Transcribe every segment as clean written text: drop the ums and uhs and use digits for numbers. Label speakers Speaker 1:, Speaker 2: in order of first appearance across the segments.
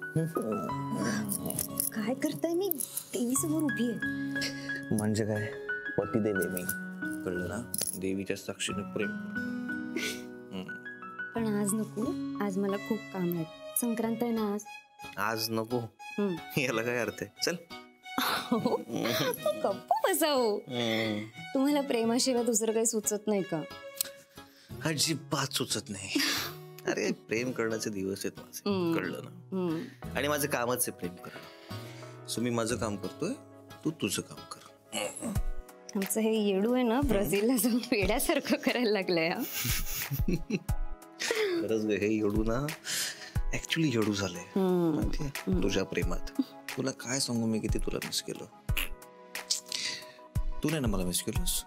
Speaker 1: काय करताय? मी देवीसमोर उभी आहे.
Speaker 2: म्हणजे काय? पतिदेव आहे मी, कळलं ना? देवीच्या साक्षीने प्रेम.
Speaker 1: पण आज नको. आज मला खूप काम आहे. संक्रांत आहे ना आज.
Speaker 2: आज नको? याला काय अर्थ आहे? चल.
Speaker 1: गप्प बसा हो. तुम्हाला प्रेमाशिवाय दुसरं काही सुचत नाही का?
Speaker 2: अजिबात सुचत नाही. अरे प्रेम करण्याचे दिवस आहेत माझे, कळलं ना? आणि माझं कामच आहे प्रेम करणं. सो मी माझं काम करतोय, तू तुझं काम कर.
Speaker 1: आमचं हे येडू आहे ना, ब्राझीलला जाऊन वेड्यासारखं करायला लागलंय.
Speaker 2: खरंच हे येडू ना ऍक्च्युली येडू झालंय माहितीये तुझ्या प्रेमात. तुला काय सांगू मी किती तुला मिस केलं. तू नाही ना मला मिस केलंस?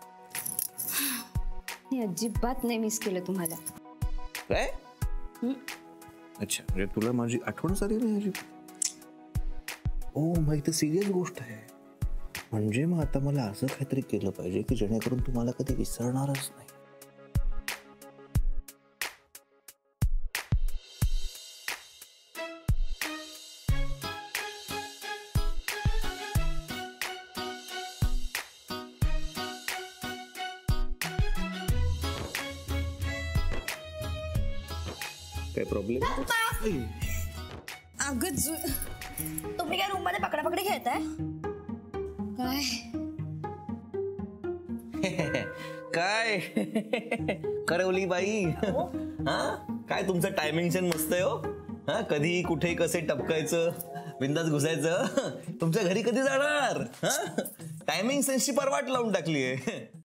Speaker 1: मी अजिबात नाही मिस केलं तुम्हाला.
Speaker 2: काय? अच्छा, म्हणजे तुला माझी आठवण झाली नाही? ओ मग इथं सिरियस गोष्ट आहे. म्हणजे मग आता मला असं काहीतरी केलं पाहिजे की जेणेकरून तुम्हाला कधी विसरणारच नाही. काय प्रॉब्लेम?
Speaker 1: अगं तुम्ही काय रूम मध्ये पकडापकडी खेळताय काय?
Speaker 2: काय करवली बाई? हा काय तुमचं टायमिंग सेन मस्त आहे हो. हा कधी कुठे कसे टपकायचं, बिंदास घुसायचं. तुमच्या घरी कधी जाणार? हा टायमिंग सेन्सची परवाट लावून टाकली आहे.